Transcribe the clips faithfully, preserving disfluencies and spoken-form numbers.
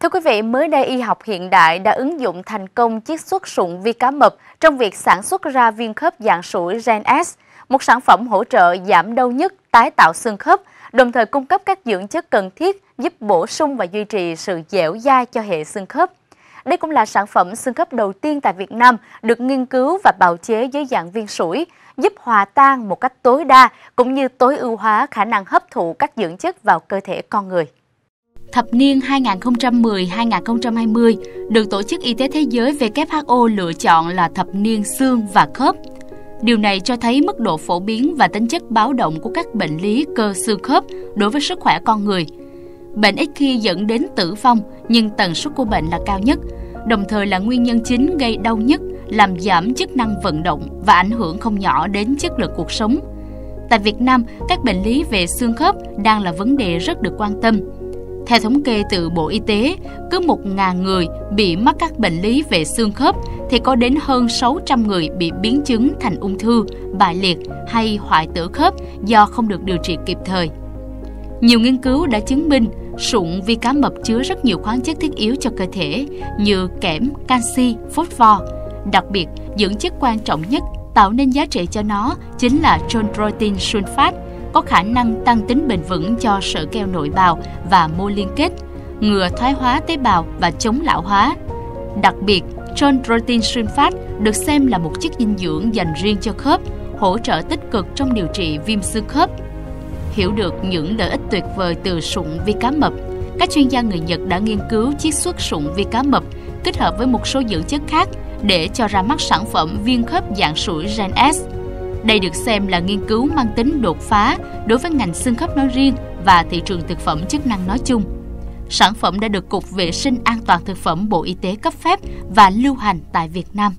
Thưa quý vị, mới đây y học hiện đại đã ứng dụng thành công chiết xuất sụn vi cá mập trong việc sản xuất ra viên khớp dạng sủi Gen S, một sản phẩm hỗ trợ giảm đau nhức, tái tạo xương khớp, đồng thời cung cấp các dưỡng chất cần thiết giúp bổ sung và duy trì sự dẻo dai cho hệ xương khớp. Đây cũng là sản phẩm xương khớp đầu tiên tại Việt Nam được nghiên cứu và bào chế dưới dạng viên sủi, giúp hòa tan một cách tối đa cũng như tối ưu hóa khả năng hấp thụ các dưỡng chất vào cơ thể con người. Thập niên hai nghìn không trăm mười đến hai nghìn không trăm hai mươi được Tổ chức Y tế Thế giới W H O lựa chọn là thập niên xương và khớp. Điều này cho thấy mức độ phổ biến và tính chất báo động của các bệnh lý cơ xương khớp đối với sức khỏe con người. Bệnh ít khi dẫn đến tử vong, nhưng tần suất của bệnh là cao nhất, đồng thời là nguyên nhân chính gây đau nhức, làm giảm chức năng vận động và ảnh hưởng không nhỏ đến chất lượng cuộc sống. Tại Việt Nam, các bệnh lý về xương khớp đang là vấn đề rất được quan tâm. Theo thống kê từ Bộ Y tế, cứ một nghìn người bị mắc các bệnh lý về xương khớp thì có đến hơn sáu trăm người bị biến chứng thành ung thư, bại liệt hay hoại tử khớp do không được điều trị kịp thời. Nhiều nghiên cứu đã chứng minh sụn vi cá mập chứa rất nhiều khoáng chất thiết yếu cho cơ thể như kẽm, canxi, phosphor. Đặc biệt, dưỡng chất quan trọng nhất tạo nên giá trị cho nó chính là chondroitin sulfate, có khả năng tăng tính bền vững cho sợi keo nội bào và mô liên kết, ngừa thoái hóa tế bào và chống lão hóa. Đặc biệt, chondroitin sulfate được xem là một chất dinh dưỡng dành riêng cho khớp, hỗ trợ tích cực trong điều trị viêm xương khớp. Hiểu được những lợi ích tuyệt vời từ sụn vi cá mập, các chuyên gia người Nhật đã nghiên cứu chiết xuất sụn vi cá mập kết hợp với một số dưỡng chất khác để cho ra mắt sản phẩm viên khớp dạng sủi Gen S. Đây được xem là nghiên cứu mang tính đột phá đối với ngành xương khớp nói riêng và thị trường thực phẩm chức năng nói chung. Sản phẩm đã được Cục Vệ sinh An toàn Thực phẩm Bộ Y tế cấp phép và lưu hành tại Việt Nam.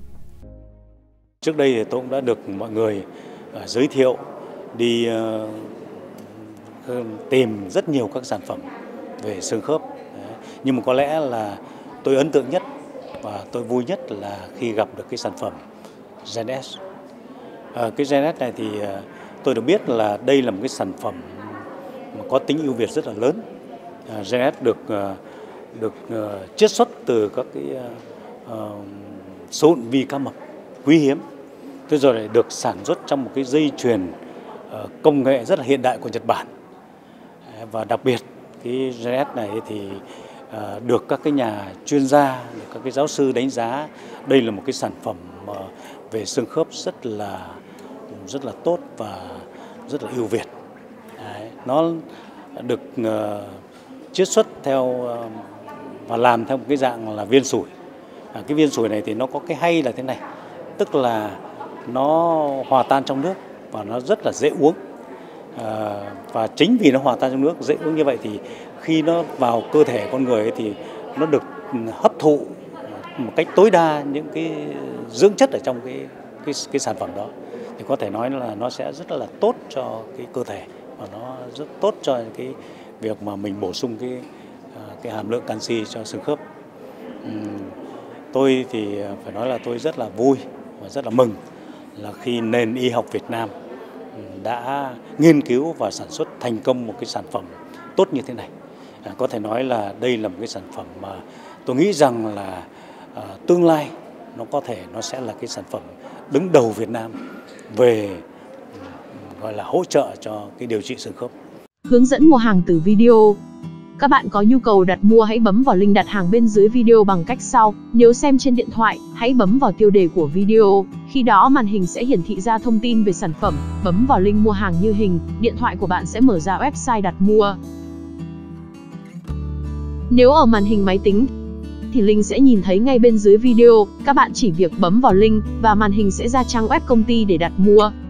Trước đây thì tôi cũng đã được mọi người uh, giới thiệu đi uh, tìm rất nhiều các sản phẩm về xương khớp. Đấy. Nhưng mà có lẽ là tôi ấn tượng nhất và tôi vui nhất là khi gặp được cái sản phẩm Gen S. À, cái Gen S này thì uh, tôi được biết là đây là một cái sản phẩm mà có tính ưu việt rất là lớn. À, Gen S được uh, được uh, chiết xuất từ các cái uh, uh, sụn vi cá mập quý hiếm. Thế rồi lại được sản xuất trong một cái dây chuyền uh, công nghệ rất là hiện đại của Nhật Bản. À, và đặc biệt cái Gen S này thì uh, được các cái nhà chuyên gia, được các cái giáo sư đánh giá đây là một cái sản phẩm uh, về xương khớp rất là rất là tốt và rất là ưu việt. Đấy, nó được uh, chiết xuất theo uh, và làm theo một cái dạng là viên sủi. À, cái viên sủi này thì nó có cái hay là thế này, tức là nó hòa tan trong nước và nó rất là dễ uống. À, và chính vì nó hòa tan trong nước, dễ uống như vậy thì khi nó vào cơ thể con người ấy thì nó được hấp thụ một cách tối đa những cái dưỡng chất ở trong cái cái, cái sản phẩm đó. Thì có thể nói là nó sẽ rất là tốt cho cái cơ thể và nó rất tốt cho cái việc mà mình bổ sung cái cái hàm lượng canxi cho xương khớp. Uhm, tôi thì phải nói là tôi rất là vui và rất là mừng là khi nền y học Việt Nam đã nghiên cứu và sản xuất thành công một cái sản phẩm tốt như thế này. À, có thể nói là đây là một cái sản phẩm mà tôi nghĩ rằng là à, tương lai nó có thể nó sẽ là cái sản phẩm đứng đầu Việt Nam về gọi là hỗ trợ cho cái điều trị xương khớp. Hướng dẫn mua hàng từ video. Các bạn có nhu cầu đặt mua hãy bấm vào link đặt hàng bên dưới video bằng cách sau. Nếu xem trên điện thoại, hãy bấm vào tiêu đề của video. Khi đó màn hình sẽ hiển thị ra thông tin về sản phẩm. Bấm vào link mua hàng như hình, điện thoại của bạn sẽ mở ra website đặt mua. Nếu ở màn hình máy tính thì link sẽ nhìn thấy ngay bên dưới video. Các bạn chỉ việc bấm vào link và màn hình sẽ ra trang web công ty để đặt mua.